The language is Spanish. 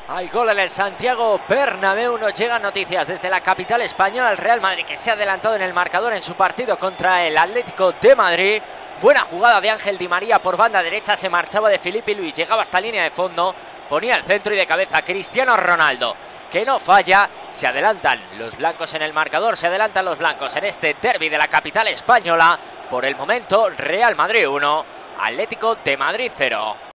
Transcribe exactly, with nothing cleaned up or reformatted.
Hay gol en el Santiago Bernabéu. Nos llegan noticias desde la capital española. El Real Madrid, que se ha adelantado en el marcador en su partido contra el Atlético de Madrid. Buena jugada de Ángel Di María por banda derecha. Se marchaba de Filipe Luis, llegaba hasta línea de fondo, ponía el centro y de cabeza Cristiano Ronaldo, que no falla. Se adelantan los blancos en el marcador. Se adelantan los blancos en este derbi de la capital española. Por el momento, Real Madrid uno, Atlético de Madrid cero.